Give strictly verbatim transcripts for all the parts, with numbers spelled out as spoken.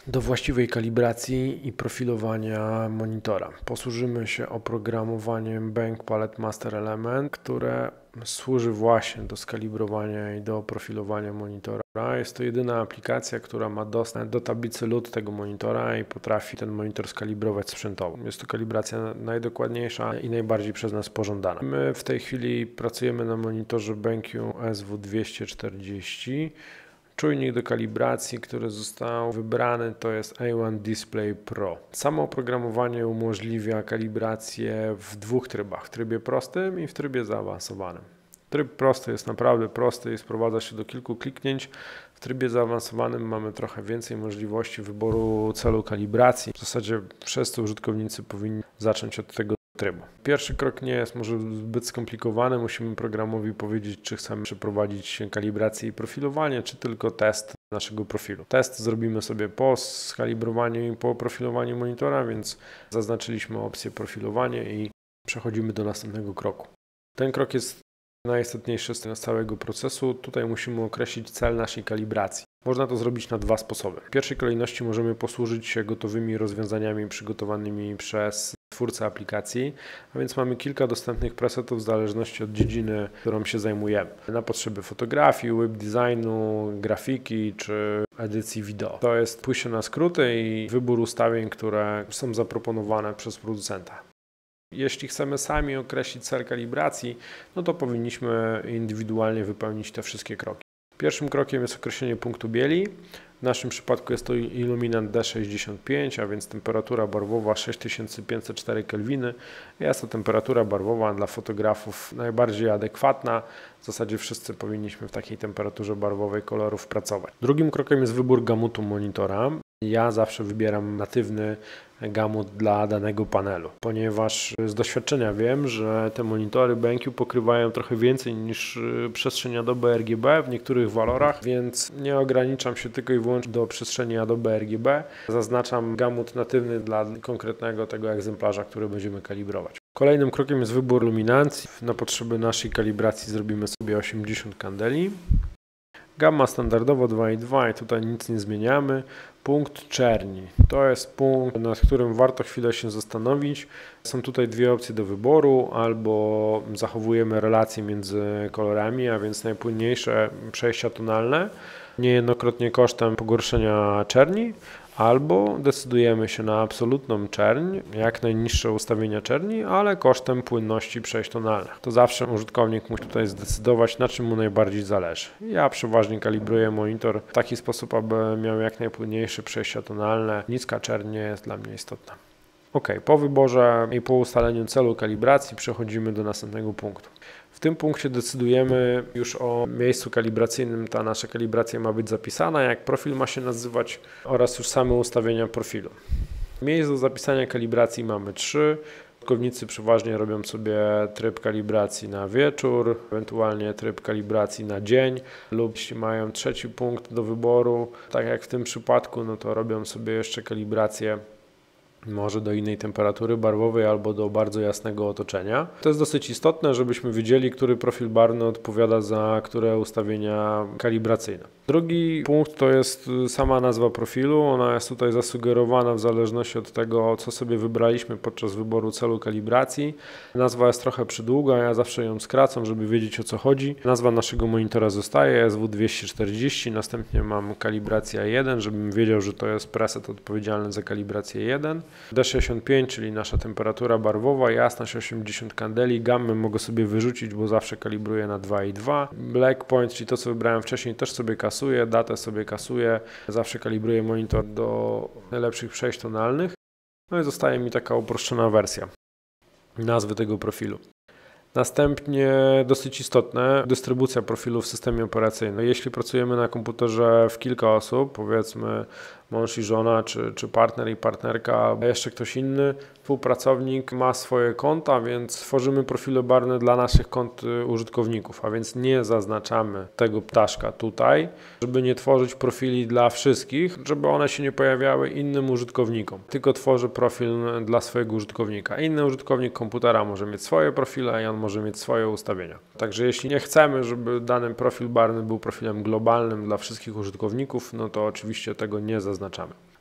do właściwej kalibracji i profilowania monitora. Posłużymy się oprogramowaniem Bank Palette Master Element, które służy właśnie do skalibrowania i do profilowania monitora. Jest to jedyna aplikacja, która ma dostęp do tablicy L U T tego monitora i potrafi ten monitor skalibrować sprzętowo. Jest to kalibracja najdokładniejsza i najbardziej przez nas pożądana. My w tej chwili pracujemy na monitorze BenQ S W dwieście czterdzieści. Czujnik do kalibracji, który został wybrany, to jest A jeden Display Pro. Samo oprogramowanie umożliwia kalibrację w dwóch trybach, w trybie prostym i w trybie zaawansowanym. Tryb prosty jest naprawdę prosty i sprowadza się do kilku kliknięć. W trybie zaawansowanym mamy trochę więcej możliwości wyboru celu kalibracji. W zasadzie wszyscy użytkownicy powinni zacząć od tego trybu. Pierwszy krok nie jest może zbyt skomplikowany. Musimy programowi powiedzieć, czy chcemy przeprowadzić kalibrację i profilowanie, czy tylko test naszego profilu. Test zrobimy sobie po skalibrowaniu i po profilowaniu monitora, więc zaznaczyliśmy opcję profilowanie i przechodzimy do następnego kroku. Ten krok jest najistotniejszy z całego procesu. Tutaj musimy określić cel naszej kalibracji. Można to zrobić na dwa sposoby. W pierwszej kolejności możemy posłużyć się gotowymi rozwiązaniami przygotowanymi przez twórcę aplikacji, a więc mamy kilka dostępnych presetów w zależności od dziedziny, którą się zajmujemy. Na potrzeby fotografii, web designu, grafiki czy edycji wideo. To jest pójście na skróty i wybór ustawień, które są zaproponowane przez producenta. Jeśli chcemy sami określić cel kalibracji, no to powinniśmy indywidualnie wypełnić te wszystkie kroki. Pierwszym krokiem jest określenie punktu bieli. W naszym przypadku jest to iluminant D sześćdziesiąt pięć, a więc temperatura barwowa sześć tysięcy pięćset cztery kelwiny. Jest to temperatura barwowa dla fotografów najbardziej adekwatna. W zasadzie wszyscy powinniśmy w takiej temperaturze barwowej kolorów pracować. Drugim krokiem jest wybór gamutu monitora. Ja zawsze wybieram natywny gamut dla danego panelu, ponieważ z doświadczenia wiem, że te monitory BenQ pokrywają trochę więcej niż przestrzeń Adobe R G B w niektórych walorach, więc nie ograniczam się tylko i wyłącznie do przestrzeni Adobe R G B. Zaznaczam gamut natywny dla konkretnego tego egzemplarza, który będziemy kalibrować. Kolejnym krokiem jest wybór luminancji. Na potrzeby naszej kalibracji zrobimy sobie osiemdziesiąt kandeli. Gamma standardowo dwa i dwa i tutaj nic nie zmieniamy. Punkt czerni. To jest punkt, nad którym warto chwilę się zastanowić. Są tutaj dwie opcje do wyboru. Albo zachowujemy relacje między kolorami, a więc najpłynniejsze przejścia tonalne, niejednokrotnie kosztem pogorszenia czerni, albo decydujemy się na absolutną czerń, jak najniższe ustawienia czerni, ale kosztem płynności przejść tonalnych. To zawsze użytkownik musi tutaj zdecydować, na czym mu najbardziej zależy. Ja przeważnie kalibruję monitor w taki sposób, aby miał jak najpłynniejsze przejścia tonalne. Niska czerń nie jest dla mnie istotna. Ok, po wyborze i po ustaleniu celu kalibracji przechodzimy do następnego punktu. W tym punkcie decydujemy już o miejscu kalibracyjnym. Ta nasza kalibracja ma być zapisana, jak profil ma się nazywać oraz już same ustawienia profilu. Miejsc do zapisania kalibracji mamy trzy. Użytkownicy przeważnie robią sobie tryb kalibracji na wieczór, ewentualnie tryb kalibracji na dzień lub jeśli mają trzeci punkt do wyboru, tak jak w tym przypadku, no to robią sobie jeszcze kalibrację może do innej temperatury barwowej albo do bardzo jasnego otoczenia. To jest dosyć istotne, żebyśmy wiedzieli, który profil barwny odpowiada za które ustawienia kalibracyjne. Drugi punkt to jest sama nazwa profilu. Ona jest tutaj zasugerowana w zależności od tego, co sobie wybraliśmy podczas wyboru celu kalibracji. Nazwa jest trochę przydługa, ja zawsze ją skracam, żeby wiedzieć, o co chodzi. Nazwa naszego monitora zostaje S W dwieście czterdzieści, następnie mam kalibracja jeden, żebym wiedział, że to jest preset odpowiedzialny za kalibrację jeden. D sześćdziesiąt pięć, czyli nasza temperatura barwowa, jasność osiemdziesiąt kandeli, gammę mogę sobie wyrzucić, bo zawsze kalibruję na dwa i dwa. Black point, czyli to, co wybrałem wcześniej, też sobie kasuję, datę sobie kasuję, zawsze kalibruję monitor do najlepszych przejść tonalnych. No i zostaje mi taka uproszczona wersja nazwy tego profilu. Następnie dosyć istotne, dystrybucja profilu w systemie operacyjnym. Jeśli pracujemy na komputerze w kilka osób, powiedzmy mąż i żona, czy, czy partner i partnerka, a jeszcze ktoś inny, współpracownik ma swoje konta, więc tworzymy profile barwne dla naszych kont użytkowników, a więc nie zaznaczamy tego ptaszka tutaj, żeby nie tworzyć profili dla wszystkich, żeby one się nie pojawiały innym użytkownikom, tylko tworzę profil dla swojego użytkownika. Inny użytkownik komputera może mieć swoje profile i on może mieć swoje ustawienia. Także jeśli nie chcemy, żeby dany profil barwny był profilem globalnym dla wszystkich użytkowników, no to oczywiście tego nie zaznaczamy.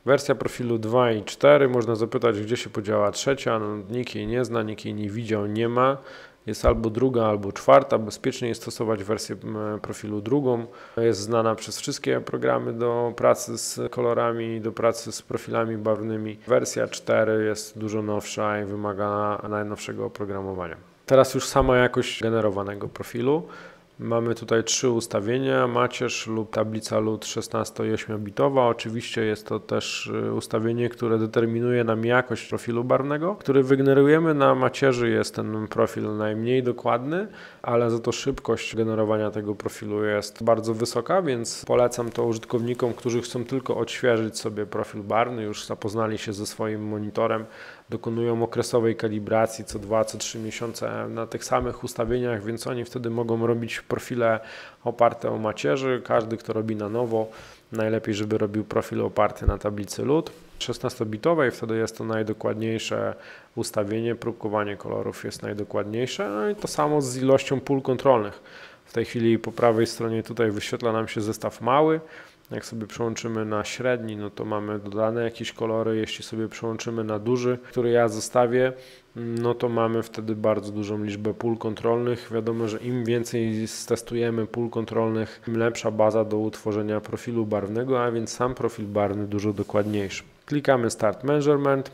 Wersja profilu dwa i cztery, można zapytać, gdzie się podziała trzecia, no, nikt jej nie zna, nikt jej nie widział, nie ma. Jest albo druga, albo czwarta. Bezpiecznie jest stosować wersję profilu drugą. Jest znana przez wszystkie programy do pracy z kolorami, do pracy z profilami barwnymi. Wersja cztery jest dużo nowsza i wymaga najnowszego oprogramowania. Teraz już sama jakość generowanego profilu. Mamy tutaj trzy ustawienia, macierz lub tablica L U T szesnasto i ośmiobitowa. Oczywiście jest to też ustawienie, które determinuje nam jakość profilu barwnego, który wygenerujemy na macierzy. Jest ten profil najmniej dokładny, ale za to szybkość generowania tego profilu jest bardzo wysoka, więc polecam to użytkownikom, którzy chcą tylko odświeżyć sobie profil barwny, już zapoznali się ze swoim monitorem, dokonują okresowej kalibracji co dwa, co trzy miesiące na tych samych ustawieniach, więc oni wtedy mogą robić profile oparte o macierzy. Każdy, kto robi na nowo, najlepiej, żeby robił profil oparty na tablicy L U T szesnastobitowej, wtedy jest to najdokładniejsze ustawienie, próbkowanie kolorów jest najdokładniejsze, no i to samo z ilością pól kontrolnych. W tej chwili po prawej stronie tutaj wyświetla nam się zestaw mały. Jak sobie przełączymy na średni, no to mamy dodane jakieś kolory. Jeśli sobie przełączymy na duży, który ja zostawię, no to mamy wtedy bardzo dużą liczbę pól kontrolnych. Wiadomo, że im więcej stestujemy pól kontrolnych, tym lepsza baza do utworzenia profilu barwnego, a więc sam profil barwny dużo dokładniejszy. Klikamy Start Measurement.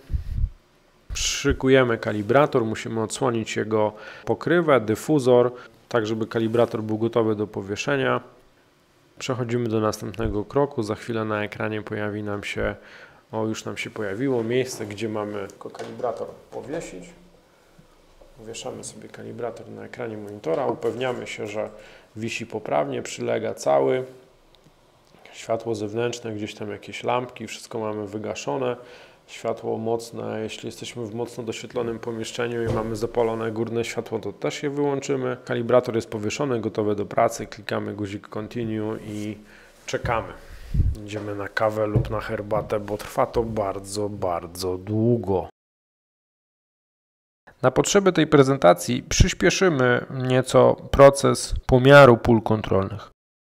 Szykujemy kalibrator, musimy odsłonić jego pokrywę, dyfuzor, tak żeby kalibrator był gotowy do powieszenia. Przechodzimy do następnego kroku. Za chwilę na ekranie pojawi nam się, o już nam się pojawiło miejsce, gdzie mamy kalibrator powiesić. Wieszamy sobie kalibrator na ekranie monitora, upewniamy się, że wisi poprawnie, przylega cały. Światło zewnętrzne, gdzieś tam jakieś lampki, wszystko mamy wygaszone. Światło mocne, jeśli jesteśmy w mocno doświetlonym pomieszczeniu i mamy zapalone górne światło, to też je wyłączymy. Kalibrator jest powieszony, gotowy do pracy, klikamy guzik Continue i czekamy. Idziemy na kawę lub na herbatę, bo trwa to bardzo, bardzo długo. Na potrzeby tej prezentacji przyspieszymy nieco proces pomiaru pól kontrolnych.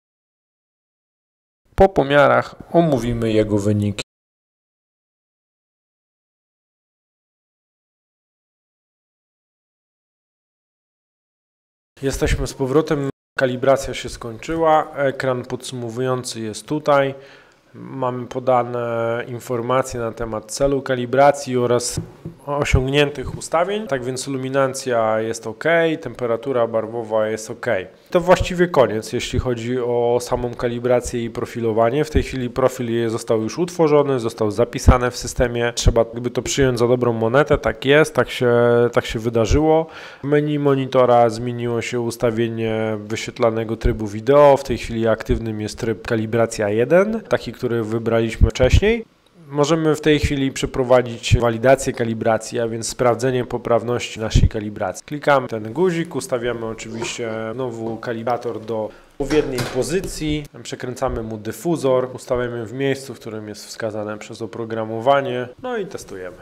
Po pomiarach omówimy jego wyniki. Jesteśmy z powrotem, kalibracja się skończyła, ekran podsumowujący jest tutaj. Mamy podane informacje na temat celu kalibracji oraz osiągniętych ustawień. Tak więc luminacja jest ok, temperatura barwowa jest ok. To właściwie koniec, jeśli chodzi o samą kalibrację i profilowanie. W tej chwili profil został już utworzony, został zapisany w systemie. Trzeba jakby to przyjąć za dobrą monetę. Tak jest, tak się, tak się wydarzyło. W menu monitora zmieniło się ustawienie wyświetlanego trybu wideo. W tej chwili aktywnym jest tryb kalibracja jeden, taki, który wybraliśmy wcześniej. Możemy w tej chwili przeprowadzić walidację kalibracji, a więc sprawdzenie poprawności naszej kalibracji. Klikamy ten guzik, ustawiamy oczywiście znowu kalibrator do odpowiedniej pozycji, przekręcamy mu dyfuzor, ustawiamy w miejscu, w którym jest wskazane przez oprogramowanie, no i testujemy.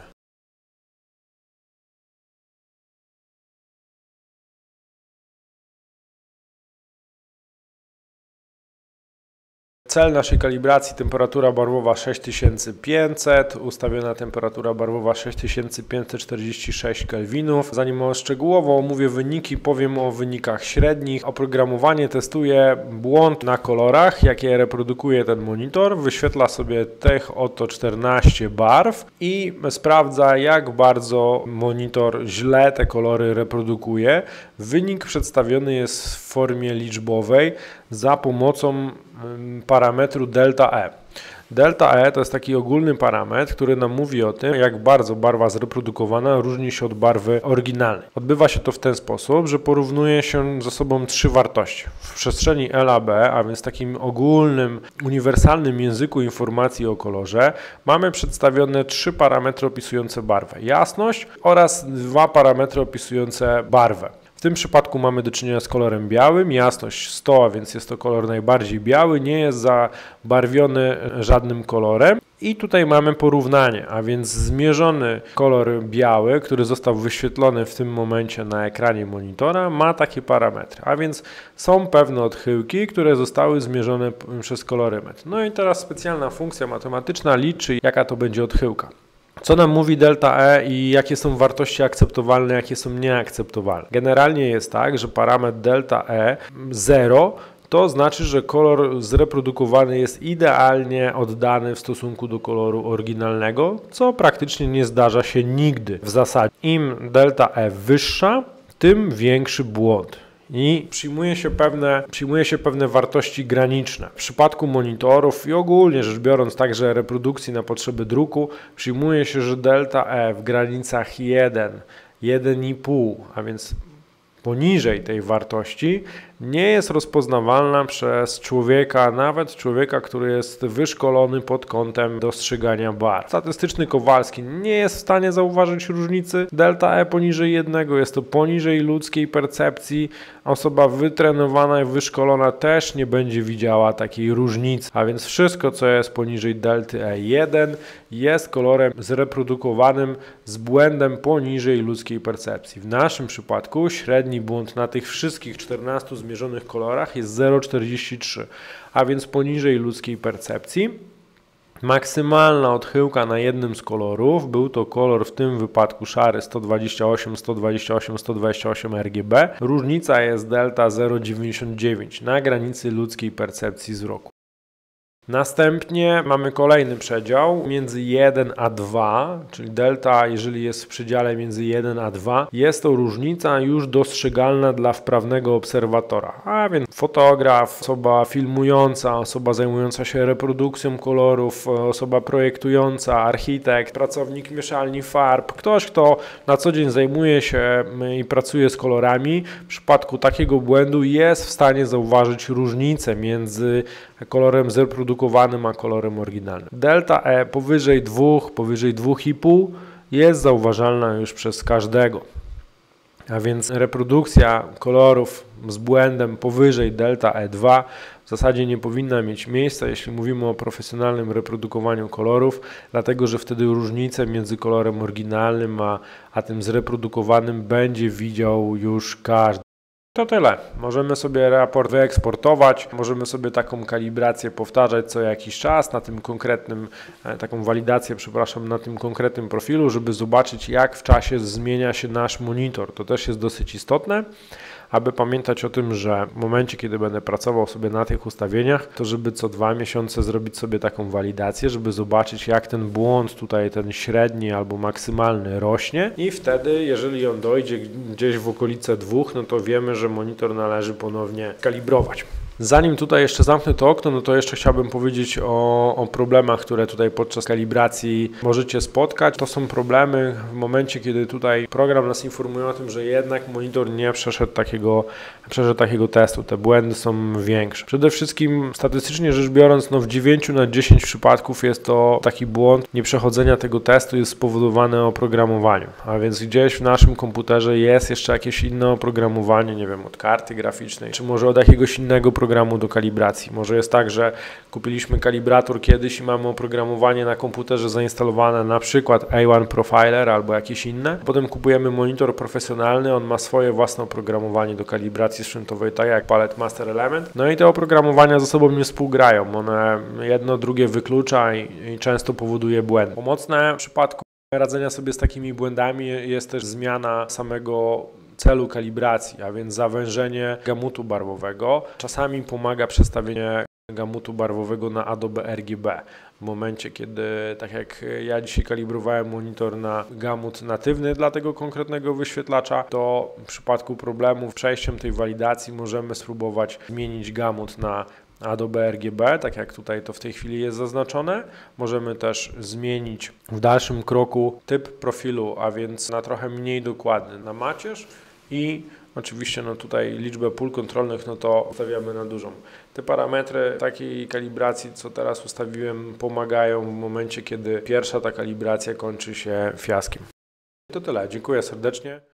Cel naszej kalibracji temperatura barwowa sześć tysięcy pięćset, ustawiona temperatura barwowa sześć tysięcy pięćset czterdzieści sześć kelwinów. Zanim szczegółowo omówię wyniki, powiem o wynikach średnich. Oprogramowanie testuje błąd na kolorach, jakie reprodukuje ten monitor. Wyświetla sobie tych oto czternaście barw i sprawdza, jak bardzo monitor źle te kolory reprodukuje. Wynik przedstawiony jest w formie liczbowej za pomocą parametru delta E. Delta E to jest taki ogólny parametr, który nam mówi o tym, jak bardzo barwa zreprodukowana różni się od barwy oryginalnej. Odbywa się to w ten sposób, że porównuje się ze sobą trzy wartości. W przestrzeni L A B, a więc takim ogólnym, uniwersalnym języku informacji o kolorze, mamy przedstawione trzy parametry opisujące barwę. Jasność oraz dwa parametry opisujące barwę. W W tym przypadku mamy do czynienia z kolorem białym, jasność sto, a więc jest to kolor najbardziej biały, nie jest zabarwiony żadnym kolorem. I tutaj mamy porównanie, a więc zmierzony kolor biały, który został wyświetlony w tym momencie na ekranie monitora, ma takie parametry, a więc są pewne odchyłki, które zostały zmierzone przez kolorymetr. No i teraz specjalna funkcja matematyczna liczy, jaka to będzie odchyłka. Co nam mówi delta E i jakie są wartości akceptowalne, jakie są nieakceptowalne. Generalnie jest tak, że parametr delta E zero to znaczy, że kolor zreprodukowany jest idealnie oddany w stosunku do koloru oryginalnego, co praktycznie nie zdarza się nigdy w zasadzie. Im delta E wyższa, tym większy błąd. I przyjmuje się, pewne, przyjmuje się pewne wartości graniczne. W przypadku monitorów i ogólnie rzecz biorąc także reprodukcji na potrzeby druku, przyjmuje się, że delta E w granicach jeden, jeden i pół, a więc poniżej tej wartości, nie jest rozpoznawalna przez człowieka, nawet człowieka, który jest wyszkolony pod kątem dostrzegania barw. Statystyczny Kowalski nie jest w stanie zauważyć różnicy delta E poniżej jednego, jest to poniżej ludzkiej percepcji. Osoba wytrenowana i wyszkolona też nie będzie widziała takiej różnicy, a więc wszystko, co jest poniżej delty E jeden, jest kolorem zreprodukowanym z błędem poniżej ludzkiej percepcji. W naszym przypadku średni błąd na tych wszystkich czternastu zmierzonych kolorach jest zero przecinek czterdzieści trzy, a więc poniżej ludzkiej percepcji. Maksymalna odchyłka na jednym z kolorów, był to kolor w tym wypadku szary sto dwadzieścia osiem, sto dwadzieścia osiem, sto dwadzieścia osiem R G B. Różnica jest delta zero przecinek dziewięćdziesiąt dziewięć na granicy ludzkiej percepcji wzroku. Następnie mamy kolejny przedział między jeden a dwa, czyli delta, jeżeli jest w przedziale między jeden a dwa, jest to różnica już dostrzegalna dla wprawnego obserwatora, a więc fotograf, osoba filmująca, osoba zajmująca się reprodukcją kolorów, osoba projektująca, architekt, pracownik mieszalni farb, ktoś, kto na co dzień zajmuje się i pracuje z kolorami, w przypadku takiego błędu jest w stanie zauważyć różnicę między kolorem zreprodukowanym a kolorem oryginalnym. Delta E powyżej dwóch, powyżej dwóch i pół jest zauważalna już przez każdego. A więc reprodukcja kolorów z błędem powyżej delta E dwa w zasadzie nie powinna mieć miejsca, jeśli mówimy o profesjonalnym reprodukowaniu kolorów, dlatego że wtedy różnicę między kolorem oryginalnym a, a tym zreprodukowanym będzie widział już każdy. To tyle. Możemy sobie raport wyeksportować, możemy sobie taką kalibrację powtarzać co jakiś czas na tym konkretnym, taką walidację, przepraszam, na tym konkretnym profilu, żeby zobaczyć, jak w czasie zmienia się nasz monitor. To też jest dosyć istotne, aby pamiętać o tym, że w momencie, kiedy będę pracował sobie na tych ustawieniach, to żeby co dwa miesiące zrobić sobie taką walidację, żeby zobaczyć, jak ten błąd tutaj, ten średni albo maksymalny rośnie i wtedy, jeżeli on dojdzie gdzieś w okolice dwóch, no to wiemy, że monitor należy ponownie kalibrować. Zanim tutaj jeszcze zamknę to okno, no to jeszcze chciałbym powiedzieć o, o problemach, które tutaj podczas kalibracji możecie spotkać. To są problemy w momencie, kiedy tutaj program nas informuje o tym, że jednak monitor nie przeszedł takiego, przeszedł takiego testu. Te błędy są większe. Przede wszystkim statystycznie rzecz biorąc, no w dziewięciu na dziesięć przypadków jest to taki błąd nieprzechodzenia tego testu jest spowodowany oprogramowaniem. A więc gdzieś w naszym komputerze jest jeszcze jakieś inne oprogramowanie, nie wiem, od karty graficznej, czy może od jakiegoś innego programu do kalibracji. Może jest tak, że kupiliśmy kalibrator kiedyś i mamy oprogramowanie na komputerze zainstalowane, na przykład A jeden Profiler albo jakieś inne. Potem kupujemy monitor profesjonalny, on ma swoje własne oprogramowanie do kalibracji sprzętowej, tak jak Palette Master Element. No i te oprogramowania ze sobą nie współgrają. One jedno drugie wyklucza i, i często powoduje błędy. Pomocne w przypadku radzenia sobie z takimi błędami jest też zmiana samego celu kalibracji, a więc zawężenie gamutu barwowego. Czasami pomaga przestawienie gamutu barwowego na Adobe R G B. W momencie, kiedy, tak jak ja dzisiaj kalibrowałem monitor na gamut natywny dla tego konkretnego wyświetlacza, to w przypadku problemów z przejściem tej walidacji możemy spróbować zmienić gamut na Adobe R G B, tak jak tutaj to w tej chwili jest zaznaczone. Możemy też zmienić w dalszym kroku typ profilu, a więc na trochę mniej dokładny, na macierz i oczywiście no tutaj liczbę pól kontrolnych no to ustawiamy na dużą. Te parametry takiej kalibracji, co teraz ustawiłem, pomagają w momencie, kiedy pierwsza ta kalibracja kończy się fiaskiem. To tyle. Dziękuję serdecznie.